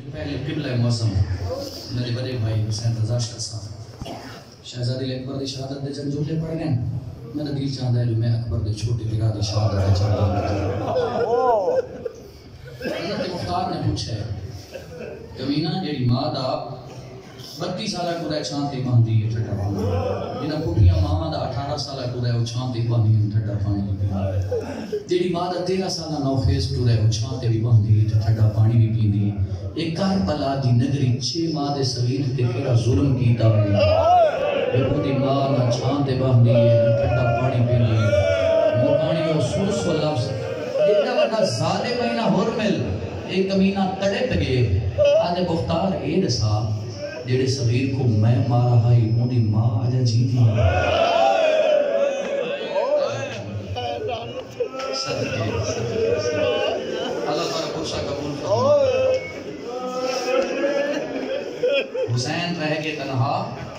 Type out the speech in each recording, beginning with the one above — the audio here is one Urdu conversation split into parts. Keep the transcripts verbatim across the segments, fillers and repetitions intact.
پہلے قبلہ معظم میرے بڑے بھائی حسین رضا شاہ صاحب شہزادی اکبر دی شہادت دے چند جملے پڑھ گئے میرا دل چاہتا ہے جو میں اکبر دے چھوٹے بھرا دی شہادت دے چند حضرت مختار نے پوچھا ہے کمینہ جیڑی ماں دا بتی سالہ کو رہے چھان تے باندھی ہے ٹھڈا پانی جنہاں پوٹیاں ماں دا اٹھارہ سالہ کو رہے وہ چھان تے باندھی ہے ٹھڈا پانی بھی جیڑی ماں دا تیرہ سالہ نو فیس کو رہے وہ چھان تے بھی باندھی ہے ٹھڈا پانی بھی پیندی ایک کربلا دی نگری چھ ماہ دے صغیر تے کیڑا ظلم کیتا ہوئی وہ دی ماں نہ چھان تے باندھی ہے ٹھڈا پانی پیندی وہ پانی وہ سوس و لفظ ایڈا بڑا ظالم ہے نہ ہرمل ایک کمینہ تڑپ گئے آدھے مختار اے دسا جیڑے صغیر کو میں مارا ہائی انہی ماں آجا جی دی صدقے اللہ تعالیٰ پرشا قبول فرمائے حسین رہ کے تنہا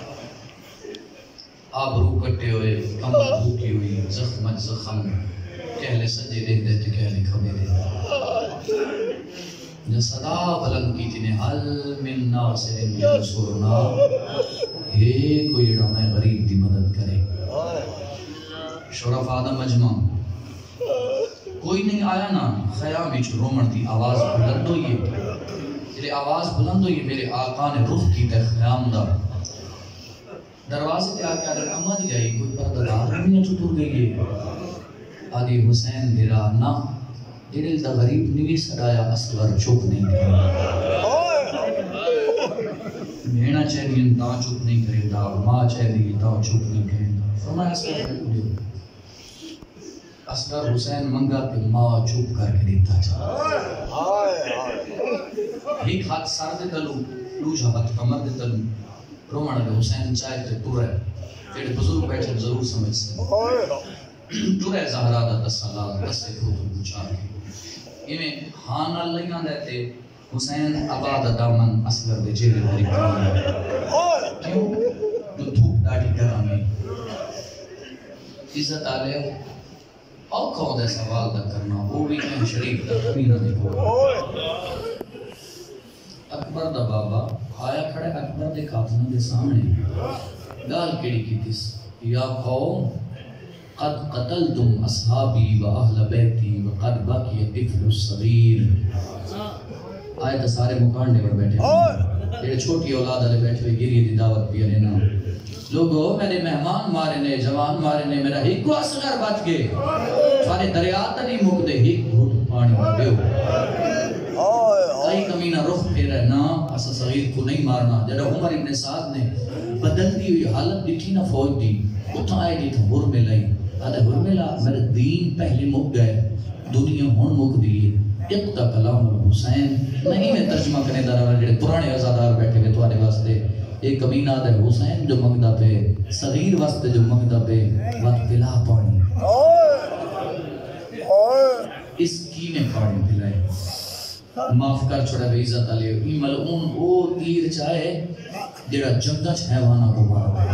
آبرو کٹے ہوئے کم بھوکی ہوئی زخم زخم کہلے سجے دے دے تے کہلے کھمے دے جو صدا بلند کی تینے حل من ناصر ینصرنا ہے کوئی جڑا میں غریب دی مدد کرے شرف آدم مجمع کوئی نہیں آیا نا خیام وچ رومن دی آواز بلند ہوئی ہے جلے آواز بلند ہوئی میرے آقا نے رخ کی تے خیام دا دروازے تے آ کے اگر اما دی گئی کوئی پردہ نہیں چھٹور گئی ہے آدھی حسین دیرا نہ جنہیں دا غریب نہیں سڑایا اصغر چپ نہیں کرے بھینا چاہیے تا چپ نہیں کرے دا ماں چاہیے تا چپ نہیں کرے دا فرمایا اصغر میں دیو اصغر حسین منگا کہ ماں چپ کر کے دیتا چاہا ایک ہاتھ سار دے تلو دوسرا ہاتھ کمر دے تلو رومن کے حسین چاہے تے تو رہے جیڑے بزرگ بیٹھے ضرور سمجھ سے تو رہے زہرا دا تسالہ دسے کو تو پوچھا کے انہیں ہاں اللہ ہی دیتے حسین آباد دامن اصغر دے چہرے بھری کرنے کیوں جو دھوپ ڈاڑی گرم ہے عزت آلے اور کھو دے سوال دا کرنا وہ بھی کہیں شریف دا کمی نہ دیکھو اکبر دا بابا آیا کھڑے اکبر دے کافنوں دے سامنے گال کیڑی کی تیس یا قوم قد قتلتم اصحابی و اہل بیتی و قد باقی طفل الصغیر آیت سارے مکانڈے پر بیٹھے جیڑے چھوٹی اولاد والے بیٹھے ہوئے گریے دی دعوت پیا لینا لوگو میرے مہمان مارے نے جوان مارے نے میرا ہک کو اصغر بچ گئے سارے دریات نہیں مک دے ہک گھٹ پانی میں دیو آئی کمینہ رخ پھیرا نا اسا صغیر کو نہیں مارنا جڑا عمر ابن سعد نے بدلتی ہوئی حالت دیکھی نا فوج دی اتھا آئے دی تھا ہر میں لائی آدھے حرملہ میرے دین پہلے مک گئے دنیا ہون مک دیئے اقتا کلام الحسین نہیں میں ترجمہ کرنے دارا رہا جڑے پرانے ازادار بیٹھے ہوئے تو آنے واسطے ایک کمینہ آدھے حسین جو مگدہ پہ صغیر واسطے جو مگدہ پہ وقت پلا پانی اس کی میں پانی پلائے معاف کر چھوڑے بے عزت علیہ ای ملعون او تیر چاہے جڑا جمدہ چھیوانہ کو مارا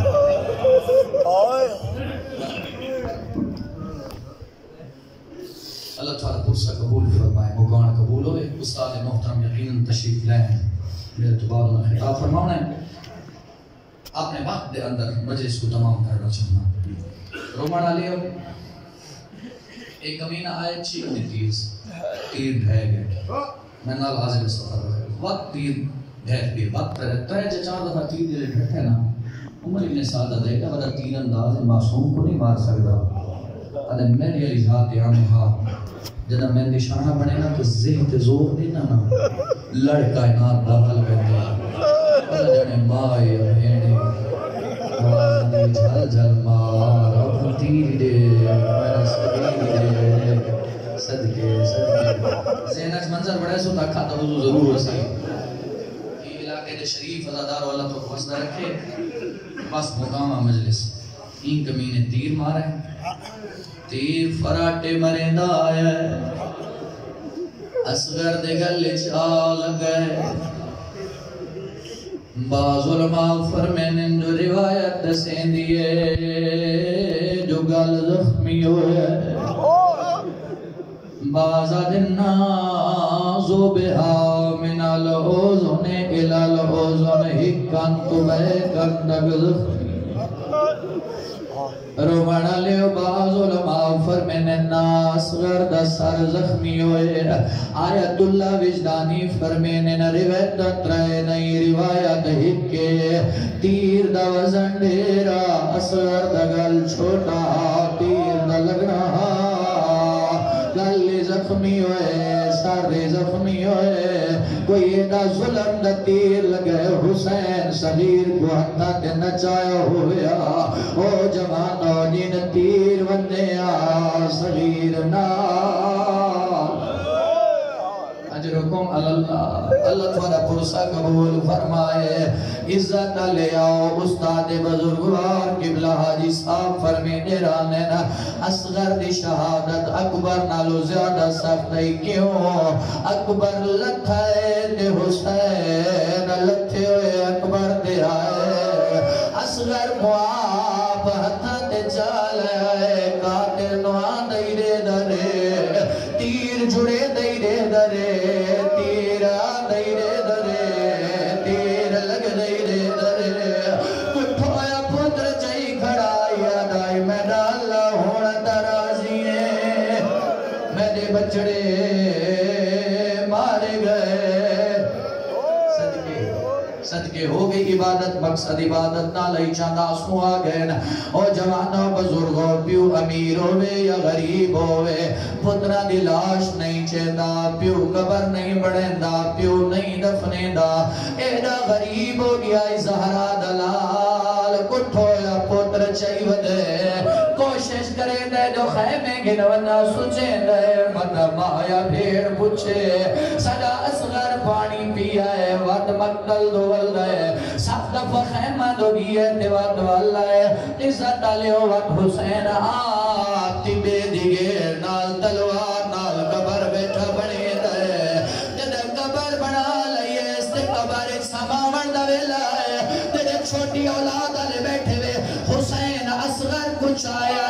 اللہ تعالیٰ پرسہ قبول فرمائے مقان قبول ہوئے استاد محترم یقیناً تشریف لائے ہیں میرے تو بعد انہیں خطاب فرمانا ہے اپنے وقت دے اندر مجلس کو تمام کرنا چاہنا رومان علیہ ایک کمینہ آئے چیک دی تیز تیر ڈھائے گئے میں نال حاضر سفر رہے وقت تیر ڈھائے گئے وقت پر ترے جو چار دفعہ تیر دلے ڈھٹے نا عمر ابن سعادہ دے گا ودا تیر انداز معصوم کو نہیں مار سکتا ادھے میری علی ذات عامہا جدہ میں نشانہ بنے نا تو ذہن تے زور دینا نا لڑ کائنات داخل بیٹھے ادھے جانے مائے بھینے وادی جھل جھل مار اپن تیر دے میرا صدیق دے صدقے صدقے ذہنچ منظر بڑے سو تاکھا تو حضور ضرور ہو سی یہ علاقے دے شریف ازادار والا تو خوصدہ رکھے بس مقامہ مجلس این کمینے تیر مارے تیر فراٹے مرندہ آیا اصغر دے گلے چال گئے بعض علماء فرمین جو روایت دسیں دیئے جو گل زخمی ہوئے بعض دن نازو بہا من من الأذن إلى الأذن هكذا بيكن زخمی رومن لیو بعض علماء فرمین الناس غرد سر زخمی ہوئے آیت اللہ وجدانی فرمین روایت ترائے نئی روایت ہکے تیر دا وزن ڈیرا اصغر دا گل چھوٹا تیر دا لگنا گل زخمی ہوئے سر زخمی ہوئے کوئی ایڈا ظلم دا تیر لگے حسین صغیر کو حتہ تے نچایا ہویا او جوانو جن تیر بندیا صغیر نار اجرکم اللہ اللہ تمہارا پرسہ قبول فرمائے عزت لے آؤ استاد بزرگوار قبلہ حاجی صاحب فرمینے رانینا اصغر دی شہادت اکبر نالو زیادہ سختی کیوں اکبر لتھائے دے حسین لتھے ہوئے اکبر دے آئے اصغر مواب ہتھا تے چالے آئے قاتل نوان دے دے درے تیر جڑے دے دے درے تیر دے دے درے تیر لگ دے دے درے کٹھویا پتر چاہی کھڑا یا دائی میں ڈالا ہونا درازیے میرے بچڑے مارے گئے صدقے صدقے ہو گئی عبادت مقصد عبادت نہ لئی چاندہ آسوں آگئے او جوانہ بزرگوں پیو امیر ہوئے یا غریب ہوئے پترہ دی لاش نہیں چیندہ پیو قبر نہیں بڑھیندہ پیو نہیں دفنیندہ ایڈا غریب ہو گیا زہرہ دلال کٹھو یا پتر چاہی ودے کوشش کرے دے جو خیمے گنونا سچے دے مدہ مایا بھیڑ پچھے سجا اصغر پانی پیا ہے ود مقتل دول دے سب دفع خیمہ دو گئے دیوات والا ہے عزت علیہ وقت حسین آتی بے دیگے نال تلوار نال قبر بیٹھا بنے دے تیرے قبر بنا لئیے اس تے قبر ایک سما مردہ ویلا ہے تیرے چھوٹی اولاد علی بیٹھے وے حسین اصغر کچھ آیا